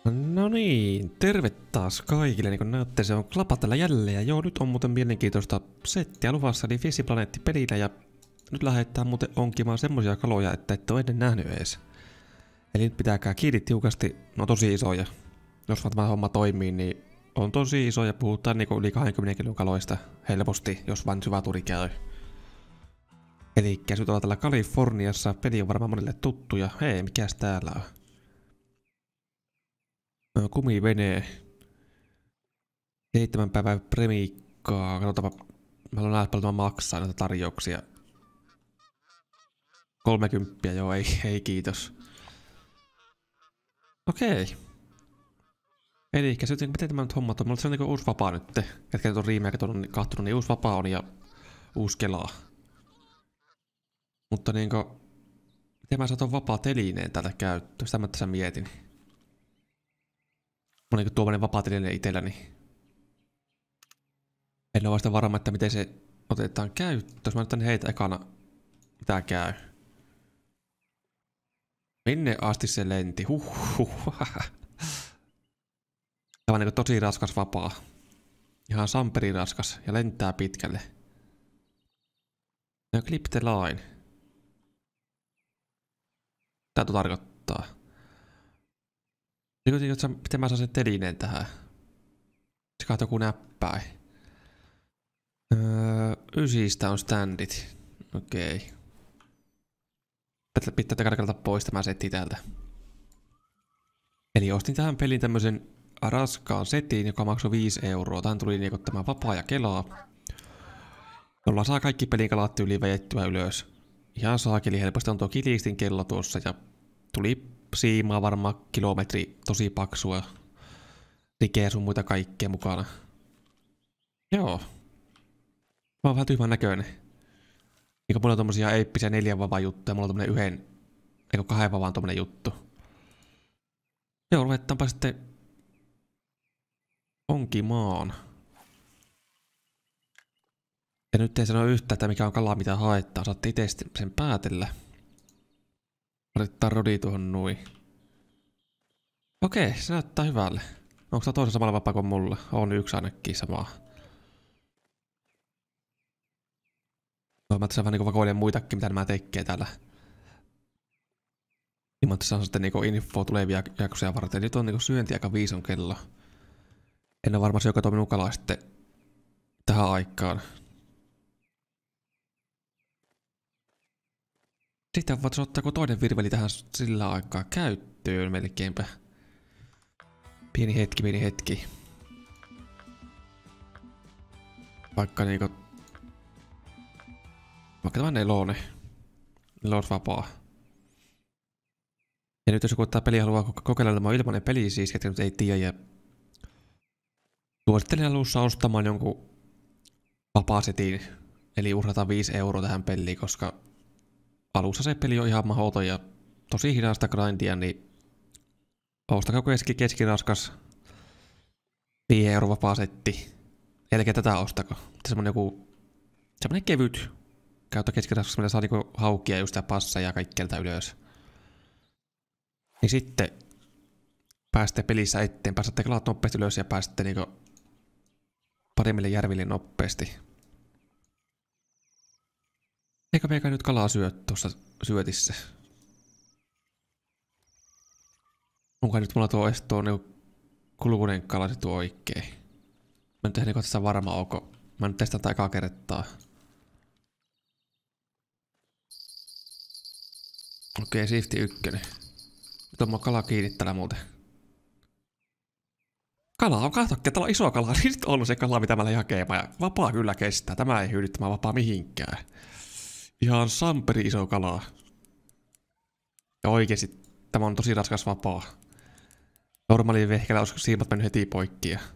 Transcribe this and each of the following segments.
No niin, terve taas kaikille. Niin kuin näette, se on Klapatella jälleen. Ja joo, nyt on muuten mielenkiintoista settiä luvassa, eli Vesiplaneetti-pelinä. Ja nyt lähdetään muuten onkimaan semmosia kaloja, että ette ole ennen nähnyt ees. Eli nyt pitääkää kiinni tiukasti, no tosi isoja. Jos vaan tämä homma toimii, niin on tosi isoja. Puhutaan niinku yli 20 kilon kaloista helposti, jos vain syväturi käy. Elikkä nyt ollaan täällä Kaliforniassa. Peli on varmaan monille tuttu ja hei, mikäs täällä on? Kumivenee. 7 päivää premiikkaa. Katsotaanpa. Mä haluan nähdä paljon maksaa näitä tarjouksia. 30, joo, ei kiitos. Okei. Elikkä sitten miten tämä nyt hommat on? Mulla on niinku uusi vapaa nyt. Ketkä nyt on riimejä kahtunut, niin uusi vapaa on ja uusi kelaa. Mutta niinku... Miten mä saan ton vapaa telineen täältä käyttöön? Sitä mä tässä mietin. Mulla on niinku tuommoinen vapaa teline itselläni. En ole vasta varma, että miten se otetaan käyttöön. Jos mä nyt tänne heitä ekana, mitä käy. Minne asti se lenti? Tämä on niinku tosi raskas vapaa. Ihan samperi raskas ja lentää pitkälle. Ja clip the line. Mitä tuo tarkoittaa? Miten mä saan sen telineen tähän? Se katsoo joku näppäin. 9 on standit. Okei. Pitää karkalta pois tämä setti täältä. Eli ostin tähän peliin tämmösen raskaan setin, joka maksoi 5 €. Tähän tuli niinku tämä vapaa ja kelaa. Jolla saa kaikki pelin kalat yli vejettyä ylös. Ihan saakeli helposti on tuo kilistin kello tuossa ja tuli siimaa varmaan kilometri tosi paksua. Rikeä sun muita kaikkea mukana. Joo. Mä oon vähän tyhmän näköinen. Niinku mulla on tommosia eeppisiä 4 vavaa juttuja, mulla on tommonen 2 vavaan tommonen juttu. Joo, ruvetaanpa sitten onkimaan. Ja nyt ei sano yhtään, että mikä on kala mitä haettaa, saatte itse sen päätellä. Laitetaan rodi tuohon noin. Okei, se näyttää hyvälle. Onko tää toisen samalla vapaa kuin mulla? On yksi ainakin samaa. Mä tässä vähän niinku vakoilen muitakin, mitä nämä tekee täällä. Niin mä tässä on sitten niinku info tulevia jaksoja varten. Nyt on niinku syönti aika 5 kello. En ole varmaan se, joka tuo minun kalaa sitten tähän aikaan. Sitten voit ottaa joku toinen virveli tähän sillä aikaa käyttöön melkeinpä. Pieni hetki. Vaikka niinku... Vaikka tämä nelosvapaa. Ja nyt jos joku tää peli haluaa kokeilla, tämä on ilmainen peli siis, ketkä nyt ei tiedä. Ja suosittelen alussa ostamaan jonkun vapaasetin. Eli uhrata 5 € tähän peliin, koska alussa se peli on ihan mahdoton ja tosi hidasta grindia, niin ostakaa keskiraskas 5 € vapaasetti. Eli tätä ostako. Semmonen kevyt käyttö keskiraskas, millä saa niinku haukkia just ja passeja ja kaikkialta ylös. Niin sitten pääsette pelissä eteenpäin, pääsette kalaat nopeasti ylös ja pääsette niinku paremmille järville nopeasti. Eikö meikä nyt kalaa syö tuossa syötissä? Onko nyt mulla tuo niinku kulkunen kala sit oikein? Mä nyt tehdään tässä varma onko. Mä nyt testaan tää ekaa kertaa. Okei, shifti 1. Nyt on mua kala kiinni täällä muuten. Kala on, kahtokkia, täällä on iso kala. Niin nyt on ollut se kala, mitä mä lähdin hakemaan. Ja vapaa kyllä kestää. Tämä ei hyydy tämä vapaa mihinkään. Ihan samperi iso kala. Ja oikeesti, tämä on tosi raskas vapaa. Normaaliin vehkellä olisiko siimat mennyt heti poikki. Ja...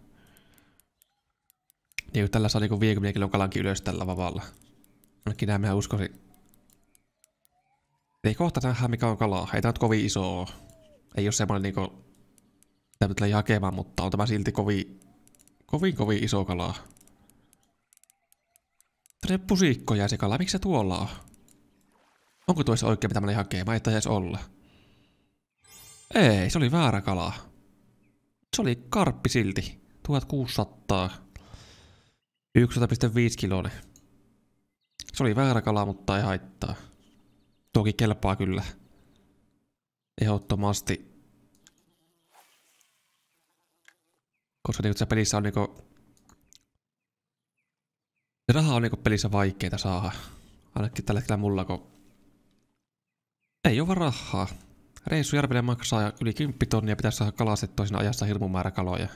Niin tällä saa niinku 50 kilon kalankin ylös tällä vapaalla. Ainakin näin minä uskoisin. Ei kohta nähdään mikä on kalaa. Ei tää nyt kovin iso oo. Ei oo semmonen niinku... Mitä pitää hakemaan, mutta on tämä silti kovin iso kalaa. Tänne pusikko jää se kala. Miksi se tuolla on? Onko tuossa oikein mitä mä lähdin hakemaan? Ei taisi olla. Ei, se oli väärä kala. Se oli karppi silti. 1600. 11,5 kiloinen. Se oli väärä kala, mutta ei haittaa. Toki kelpaa kyllä. Ehdottomasti. Koska niinku se pelissä on niinku... Se raha on niinku pelissä vaikeeta saada. Ainakin tällä hetkellä mulla, kun... Ei oo vaan rahaa. Reissu Järvelle maksaa yli 10 tonnia, pitäisi saada kalastettua siinä ajassa hirmun määrä kaloja.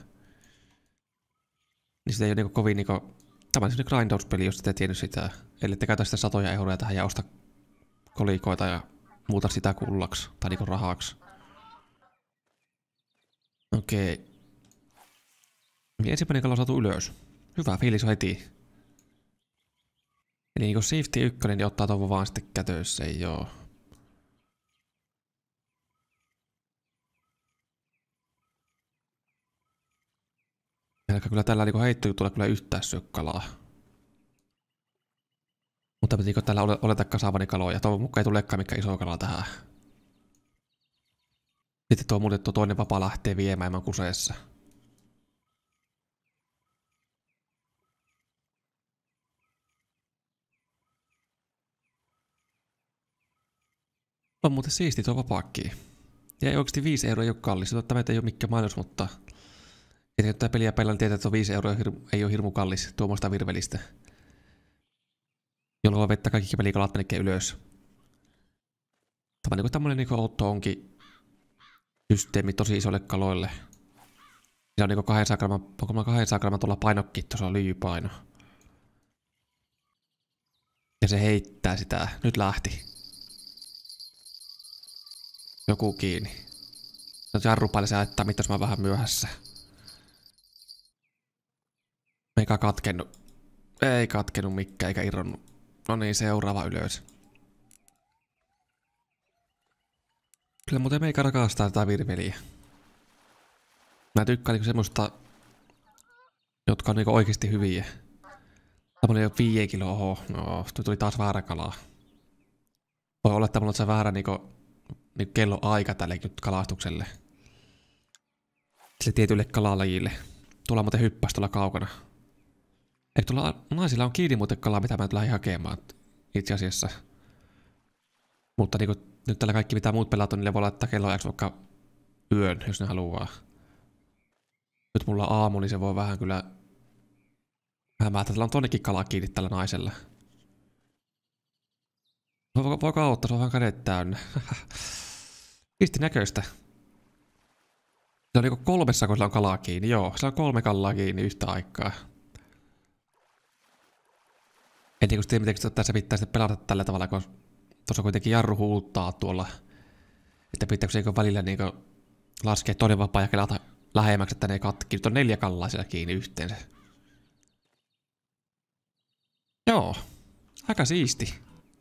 Niin sitä ei oo niinku kovin niinku... Tämä on semmonen grindauspeli, jos ette tiennyt sitä. Eli te käytä sitä satoja euroja tähän ja osta kolikoita ja muuta sitä kullaksi. Tai niinku rahaksi. Okei. Niin ensimmäinen kala on saatu ylös. Hyvä fiilis heti. Eli niinku safety 1, niin ottaa tuon vaan sitten kätössä, joo. Eikä kyllä tällä niinku heittojutulla kyllä yhtään syö kalaa. Mutta pitikö tällä oletakaan saavani kaloja? Toivon mukaan ei tulekaan mikään iso kala tähän. Sitten tuo muuten tuo toinen vapaa lähtee viemään, mä oon kuseessa. On muuten siisti tuo vapaakin. Ja ei oikeesti 5 euroa ei oo kallis. Tämä ei oo mikään mainos, mutta... Ja kun tää peliä pelaa, niin tietää, että 5 euroa ei oo hirmu kallis tuommoista virvelistä. Jolloin voi vetää kaikki pelikalat menekään ylös. Tämä niinku tämmönen niinku outo onkin systeemi tosi isoille kaloille. Siinä on niinku 200 grammaa, onko mä 200 grammaa tuolla painokki, tuossa on lyijypaino. Ja se heittää sitä. Nyt lähti. Joku kiinni. Se jarrupaille se haittaa, mitä jos mä oon vähän myöhässä. Eikä katkennu. Ei katkennu mikään, eikä irronnut. No niin, seuraava ylös. Kyllä muuten meikä rakastaa tätä virveliä. Mä tykkään niinku semmoista, jotka on niinku oikeesti hyviä. Tämmönen jo 5 kiloa, oho, no, tuli taas väärä kalaa. Voi olla, että mulla on se väärä niinku kello aika tälle nyt kalastukselle. Sille tietylle kalalajille. Tuolla muuten hyppäs tuolla kaukana. Eikö tuolla naisilla on kiinni muuten kalaa, mitä mä nyt lähdin hakemaan itse asiassa. Mutta niinku, nyt tällä kaikki mitä muut pelaat on, niille voi laittaa kelloajaksi vaikka yön, jos ne haluaa. Nyt mulla on aamu, niin se voi vähän kyllä... Hämätä, tällä on tonnekin kalaa kiinni tällä naisella. Voiko auttaa, se on vähän kädet täynnä. Kiisti näköistä. Se on niinku 3, kun sillä on kalaa kiinni. Joo, sillä on 3 kalaa kiinni yhtä aikaa. En niinku tiedä, miten tässä pitää sitten pelata tällä tavalla, kun tuossa kuitenkin jarru huuttaa tuolla. Että pitääkö se välillä niinku laskea toinen vapaa ja kelata lähemmäksi, että ne katkii. Nyt on 4 kallaa siellä kiinni yhteensä. Joo, aika siisti.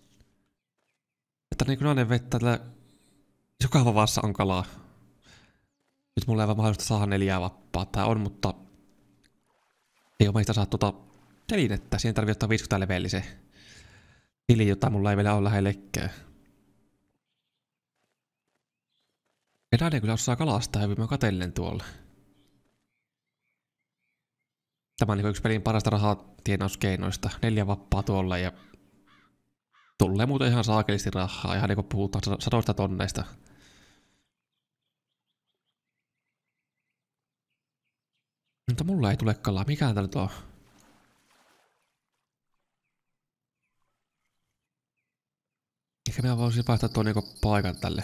Että niinku nainen vettä tällä... Joka vavassa on kalaa. Nyt mulla ei vaan mahdollista saada 4 vappaa. Tää on, mutta... Ei oo meistä saa telinettä. Siihen tarvii ottaa 50 leveli se tili, jota mulla ei vielä ole lähellekään. Ja nainen kyllä osaa kalastaa hyvin. Mä katellen tuolla. Tämä on niinku yksi pelin parasta rahatienauskeinoista. 4 vappaa tuolla ja... Tulee muuten ihan saakelisti rahaa. Ihan niinku puhutaan 100 tonneista. Mutta mulla ei tule kalaa. Mikään tää nyt on? Ehkä mä voisin vaihtaa tuon niinku paikan tälle.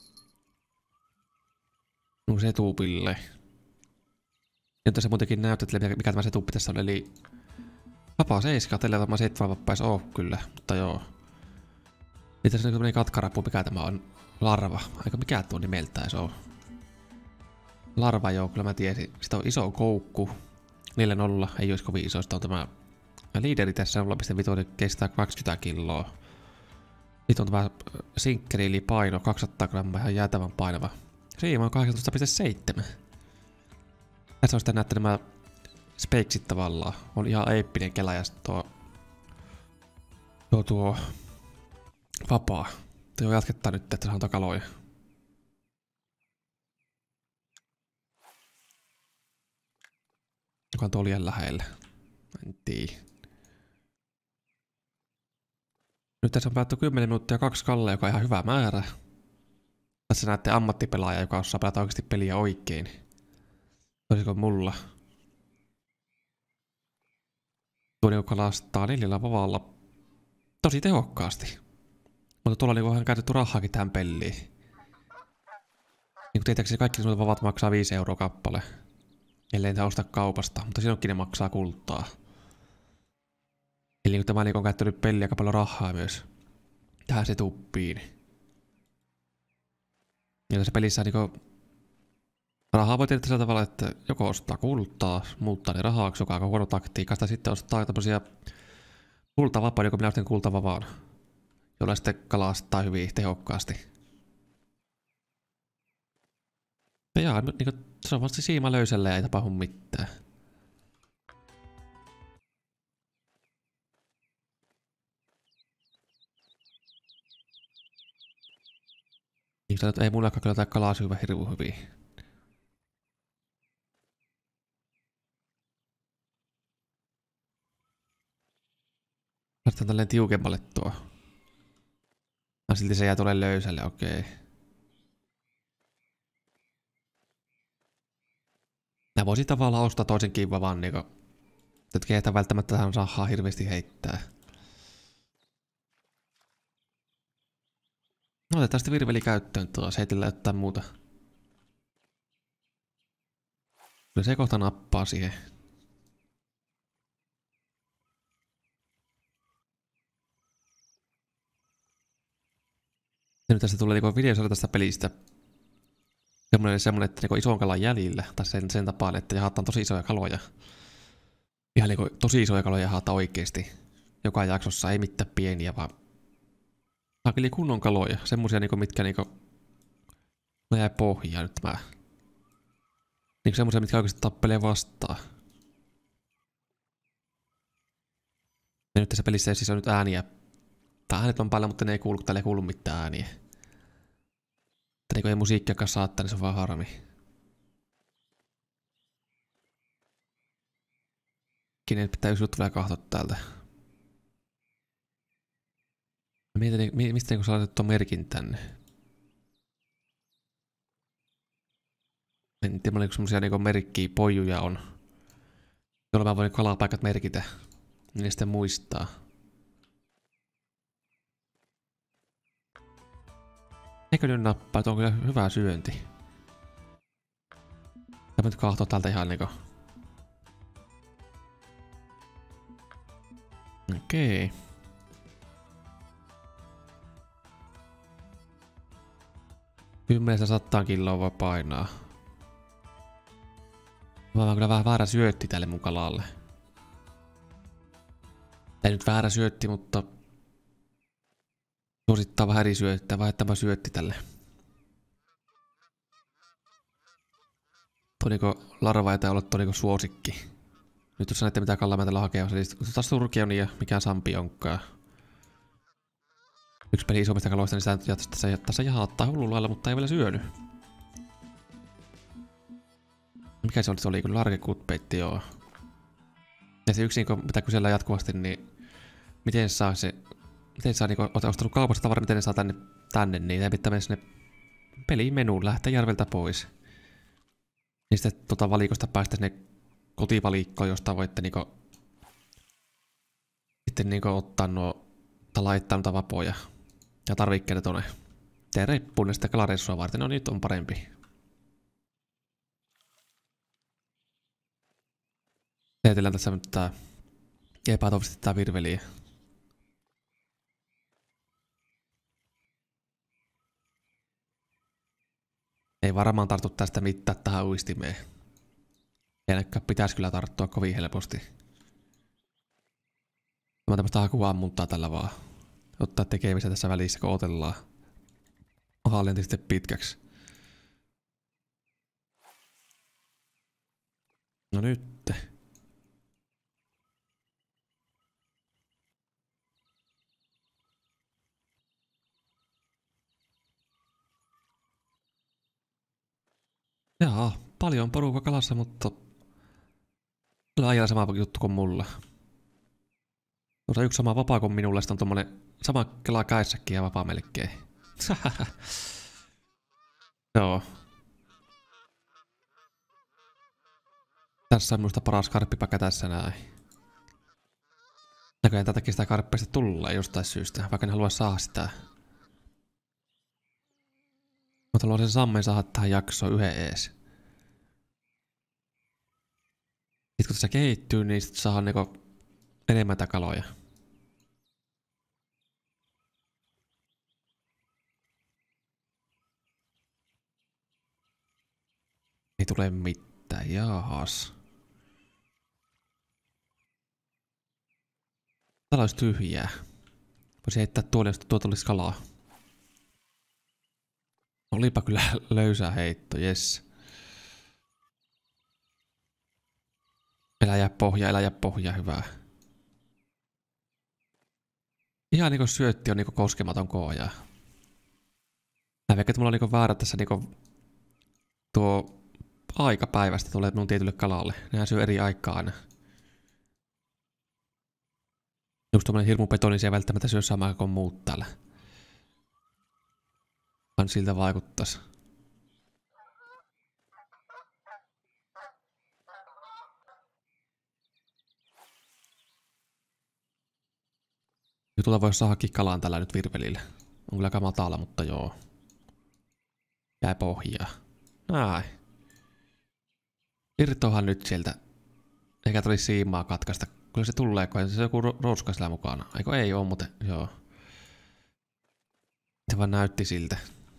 No se tuupille. Jotta se muutenkin näyttää, mikä tämä setup tässä on, eli... Vapaa 7, tällä tämä 7 vappaisi oo kyllä, mutta joo. Niin tässä on tämmönen katkarappu, mikä tämä on. Larva. Aika mikä tuo nimeltään se on. Larva joo, kyllä mä tiesin. Sitten on iso koukku. 4-0, ei ois kovin iso. Sitten on tämä liideri tässä 0,5, kestää 20 kiloa. Sitten on tämä sinkkeri, eli paino 200 grammaa, ihan jäätävän painava. Siima on 18,7. Tässä on sitten näette nämä speiksit tavallaan. On ihan eeppinen kela ja sitten tuo vapaa. Tuo jatkettaa nyt, että saadaan kaloja. joka on tuolla lähellä. En tiedä. Nyt tässä on pelattu 10 minuuttia 2 kallia, joka on ihan hyvä määrä. Tässä näette ammattipelaaja, joka osaa pelata oikeasti peliä oikein. Toisiko mulla? Tuo niinku kalastaa 4 vavalla tosi tehokkaasti. Mutta tuolla niinku on käytetty rahaakin tähän peliin. Niinku tietääkseni kaikki noita vavat maksaa 5 € kappale. Ellei niitä osta kaupasta, mutta silloinkin ne maksaa kultaa. Eli niinku tämä niinku on käyttänyt peliä aika paljon rahaa myös. Tähän se tuppiin. Ja tässä pelissä niinku rahaa voi tehdä sillä tavalla, että joko ostaa kultaa, muuttaa ne rahaksi, joka on aika huono taktiikka, tai sitten ostaa tämmösiä kultavapaita, niin kuin minä ostin kultavavaan, jolla sitten kalastaa hyvin tehokkaasti. Ja jaa, niinku, se on vasta siima löysällä ja ei tapahdu mitään. Niin nyt ei mullakaan kyllä tää kalaa syvä hirveän hyvin. Laitetaan tälleen tiukemmalle tuo. No silti se jää tuolle löysälle, okei. Nää voisi tavallaan ostaa toisenkin vavan niinku. Etkä ei välttämättä tähän rahaa hirveästi heittää. No otetaan sitten virveli käyttöön taas, heitellään jotain muuta. Kyllä se kohta nappaa siihen. Ja nyt tästä tulee niinku videosarja tästä pelistä. Semmonen, että niinku ison kalan jäljillä, tai sen tapaan, että jahataan tosi isoja kaloja. Ihan niinku tosi isoja kaloja jahataan oikeesti. Joka jaksossa, ei mitään pieniä, vaan saakeli kunnon kaloja. Semmosia niinku, mitkä niinku no jäi pohjaan nyt mä. Niinku semmosia, mitkä oikeesti tappelee vastaan. Ja nyt tässä pelissä ei siis ole nyt ääniä. Tai äänet on paljon, mutta ne ei kuulu, täällä ei kuulu mitään ääniä. Että niinku ei musiikkiakaan saattaa, niin se on vaan harmi. Kenen pitää yksi juttu vielä kahtoa täältä. Mietin, mistä niinku sä laitat tuon merkin tänne? En tiedä, oliko semmosia niinku merkkiä pojuja on. Jolla mä voin kalapaikat merkitä. Niin sitten muistaa. Eikö nyt nappaa? Tuo on kyllä hyvä syönti. Mä nyt kahtoo täältä ihan niinku. Okei. Kymmenestä 100 kiloa voi painaa. Mä oon kyllä vähän väärä syötti tälle mun kalalle. Ei nyt väärä syötti, mutta suosittaa vähän eri syöttää, vaihdettava syötti tälle. Tuo niinku larva ei olla tuo niinku suosikki. Nyt jos näette mitä kalaa mä tällä hakee, eli taas surkeoni ja mikään sampi onkaan. Yksi peli isommista kaloista, niin sitä tässä jahattaa hullun lailla, mutta ei vielä syönyt. Mikä se oli? Se oli kyllä larkekutpeitti, joo. Ja se yksi, mitä kysellään jatkuvasti, niin miten saa niinku ostanut kaupasta tavaraa, miten ne saa tänne, niin ei pitää mennä sinne peliin menuun, lähteä järveltä pois. Niin sitten valikosta päästä sinne kotivalikkoon, josta voitte niinku sitten niinku ottaa tai laittaa noita vapoja ja tarvikkeita tonne teidän reppuun ja sitten kalareissua varten. No nyt on parempi. Teetellään tässä nyt tää epätoivoisesti tää virveliä. Ei varmaan tartu tästä mitään tähän uistimeen. Enäkään pitäisi kyllä tarttua kovin helposti. Mä tämmöstä hakuammuntaa tällä vaan. Ottaa tekemistä tässä välissä, kun otellaan. Haalenti sitten pitkäksi. No nyt. Jaa, paljon porukka kalassa, mutta Laajalla sama juttu kuin mulla. Tuossa yksi sama vapaa kuin minulla, sitten on tommonen sama kelaa käissäkin ja vapaa melkein. Joo. Tässä on minusta paras karppipäkä tässä näin. Näköjään tätäkin sitä karppeista tulee jostain syystä, vaikka en halua saada sitä. Mutta haluan sen Sammen saada tähän jaksoon yhden ees. Sitten kun tässä kehittyy, niin sit saadaan niinku enemmän kaloja. Ei tule mitään, jaahas. Täällä olisi tyhjää. Voisi heittää tuolle, jos tuolta olisi kalaa. Olipa kyllä löysä heitto, jes. Elä jää pohja, hyvää. Ihan niinku syötti on niinku koskematon kooja. Mä veikkaan, että mulla on niinku väärä tässä niinku tuo aikapäivästä tulee mun tietylle kalalle. Nehän syö eri aikaa aina. Just tommonen hirmupetoni, niin se ei välttämättä syö samaa kuin muut täällä. Vaan siltä vaikuttais. Ja tuolta voisi saadakin kalaan tällä nyt virvelillä. On kyllä aika matala, mutta joo. Jäi pohjaa. Näin. Irtoahan nyt sieltä. Eikä tulisi siimaa katkaista. Kyllä se tulee, kun se joku roska sillä mukana. Eikö ei oo muuten, joo. Se vaan näytti siltä.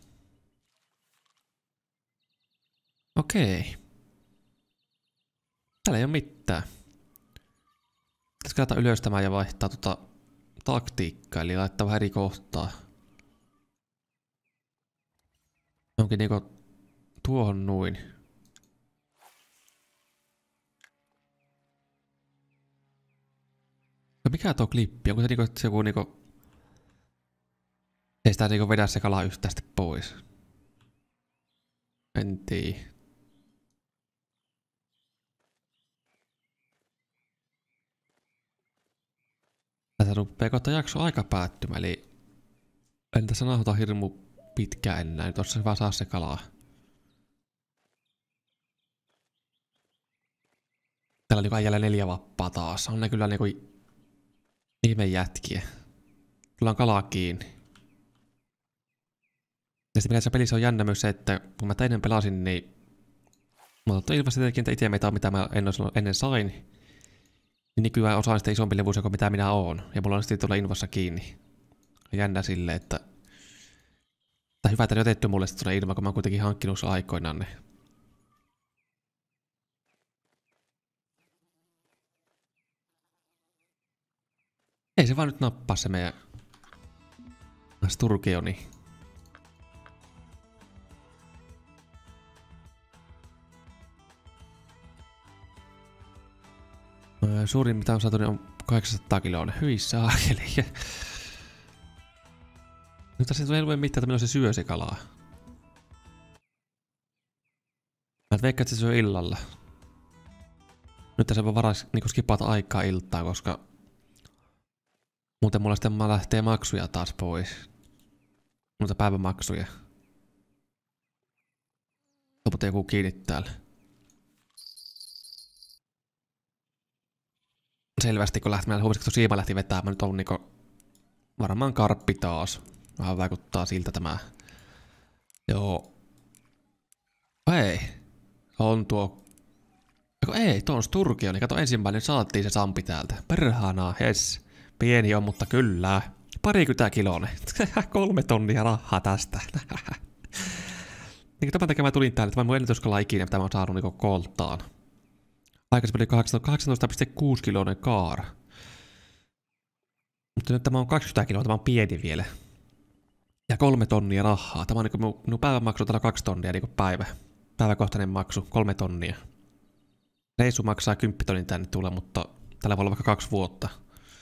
Okei. Täällä ei oo mitään. Pitäis käydä ylös tämä ja vaihtaa taktiikkaa, eli laittaa vähän eri kohtaa. Onkin niinku tuohon noin. No mikä tuo klippi? Onko se niinku joku niinku... Ei sitä niinku vedä se kala yhtään sitten pois. En tiedä. Tässä rupeaa kohta jakso aika päättymään, eli en tässä nauhoita hirmu pitkään enää. Nyt olisi hyvä saa se kalaa. Täällä on niinku jäljellä 4 vappaa taas. On ne kyllä niinku ihme jätkiä. Kyllä on kalaa kiinni. Ja sitten mikä pelissä on jännä myös se, että kun mä ennen pelasin, niin mä otan ilmasta tietenkin itse meitä, mitä mä ennen sain. Niin nykyään osaan sitä isompi levuus kuin mitä minä oon. Ja mulla on sitten tuolla infossa kiinni. Jännä silleen, että... Tai hyvä, että ne otettu mulle sitten tuolla ilma, kun mä oon kuitenkin hankkinut aikoinaan ne. Ei se vaan nyt nappaa se meidän... Sturgeoni. Suurin mitä on saatu niin on 800 kiloa. Hyi saakeli. Nyt tässä ei tule mitään, että milloin se syö se kalaa. Mä veikkaan, että se syö illalla. Nyt tässä voi varaa niin skipata aikaa iltaa, koska muuten mulla sitten lähtee maksuja taas pois. Muita päivämaksuja. Loput joku kiinni täällä. Selvästi kun huomasin, kun siima lähti vetämään, nyt on niinku varmaan karppi taas. Vähän vaikuttaa siltä tämä. Joo. Ei. On tuo. Ei, tuo on Sturgeoni. Kato, ensimmäinen saatiin se sampi täältä. Perhanaa, hes. Pieni on, mutta kyllä. 20 kiloinen. 3 tonnia rahaa tästä. Niin tämän takia mä tulin täällä, että mä mun ennätyskala ikinä, mitä mä oon saanut niinku koltaan. Aikaisemmin oli 18,6 kiloinen kaara. Mutta nyt tämä on 20 kiloa, tämä on pieni vielä. Ja 3 tonnia rahaa. Tämä on niinku minun päivämaksu täällä 2 tonnia niinku päivä. Päiväkohtainen maksu, 3 tonnia. Reissu maksaa 10 tonnin tänne tulla, mutta tällä voi olla vaikka 2 vuotta.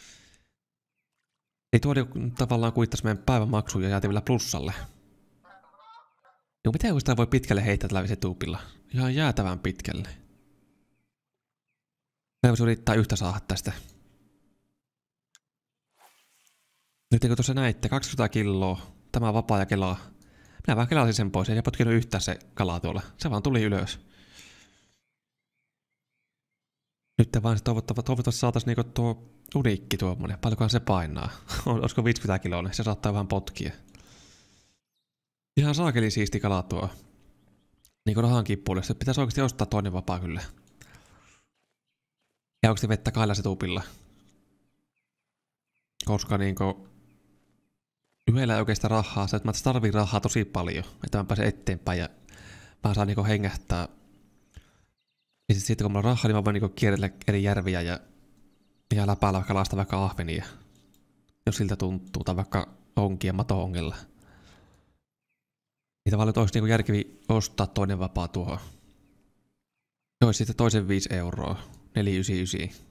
Ei tuo tavallaan kuittaisi meidän päivämaksuun ja jäätiin vielä plussalle. Joo, miten sitä voi pitkälle heittää tällä tuupilla? Ihan jäätävän pitkälle. voisi yrittää yhtä saada tästä. Nyt kun tuossa näitte, 20 kiloa, tämä on vapaa ja kelaa. Minä vaan kelasin sen pois, ei potkinut yhtään se kala tuolla. Se vaan tuli ylös. Nyt vaan toivottavasti saataisiin niinku tuo uniikki tuommoinen. Paljonkohan se painaa? Olisiko 50 kiloinen? Se saattaa vähän potkia. Ihan saakeli siisti kala tuo. Niinku rahan kippuille. Se pitäisi oikeasti ostaa toinen vapaa kyllä. Ja onko se vettä kailla se tupilla? Koska niinku yhdellä ei oikeastaan rahaa. Se, että mä tarviin rahaa tosi paljon. Että mä pääsen eteenpäin ja mä saan niinku hengähtää. Ja sitten kun mulla on rahaa, niin mä voin niinku kierrellä eri järviä ja läpäällä vaikka kalastaa vaikka ahvenia. Jos siltä tuntuu. Tai vaikka onkia mato-ongella. Niin tavallaan olisi niinku järkevi ostaa toinen vapaa tuohon. Se olisi sitten toisen 5 euroa. 4,99.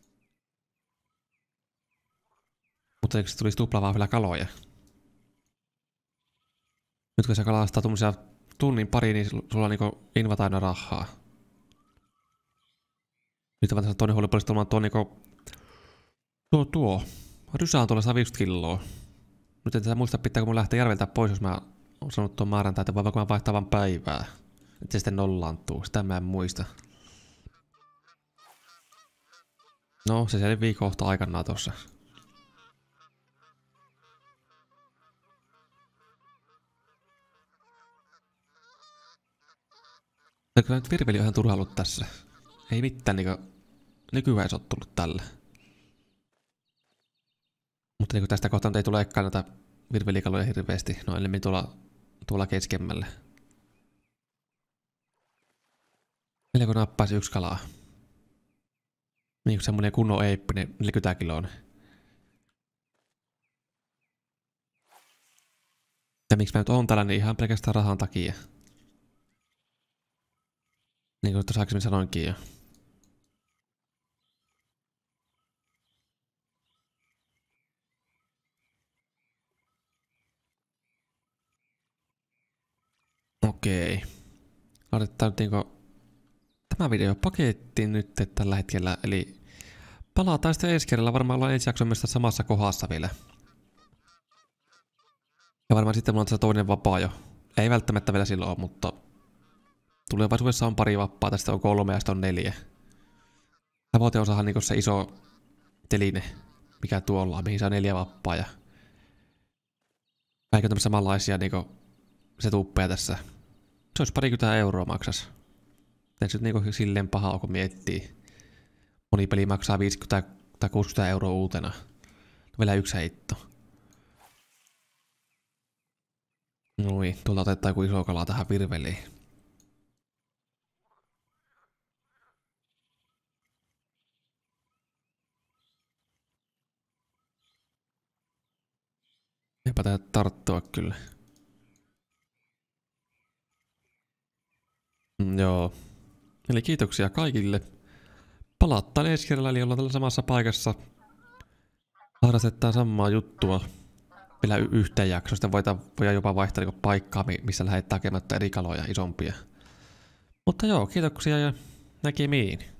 Mutta eikö se tulisi tuplaa vielä kaloja? Nyt kun sä kalastaa tuommoisia tunnin pari, niin sulla on niinku invat aina rahaa. Nyt vaan tässä toinen huoli poliisi tuomaan niinku tuo. Rysä on tuolla 150 kiloa. Nyt en tässä muista, pitääkö mun lähteä järveltä pois, jos mä oon sanonut tuon määrän täyteen, vai voinko mä vaihtaa vaan päivää. Että se sitten nollaantuu. Sitä mä en muista. No, se selvii kohta aikanaan tossa. Kyllä nyt virveli on ihan turha ollut tässä. Ei mitään niinku nykyään ei se oo tullut tälle. Mutta niinku tästä kohtaa ei tulekaan näitä virvelikaloja hirveesti. No enemmän tuolla keskemmälle. Meillä kun nappaisi 1 kalaa. Niinku semmonen kunnon eippinen 40 kiloa. Ja miksi mä nyt oon täällä, niin ihan pelkästään rahan takia. Niin kuin tuossa aikaisemmin sanoinkin jo. Okei. Laitetaan nyt niinku tämä video pakettiin nyt tällä hetkellä. Eli palataan sitten ensi kerralla. Varmaan ollaan ensi jakson myös samassa kohdassa vielä. Ja varmaan sitten mulla on tässä toinen vapaa jo. Ei välttämättä vielä silloin ole, mutta tulevaisuudessa on pari vappaa. Tästä on 3 ja sitten on 4. Tavoiteosahan niinku se iso teline, mikä tuolla on, mihin saa 4 vappaa. Ja kaikki on tämmöisiä samanlaisia niinku se tuppeja tässä. Se olisi 20 euroa maksas. Ei se nyt niinku silleen paha kun miettii. Moni peli maksaa 50 tai 60 euroa uutena. Vielä 1 heitto. Noin, tuolta otetaan joku iso kala tähän virveliin. Eipä tätä tarttua kyllä. Joo. Eli kiitoksia kaikille. Palataan ensi kerralla, eli ollaan tällä samassa paikassa. Harrastetaan samaa juttua. Vielä yhteen jaksoon. Sitten voidaan jopa vaihtaa niinku paikkaa, missä lähdetään hakemaan eri kaloja isompia. Mutta joo, kiitoksia ja näkemiin.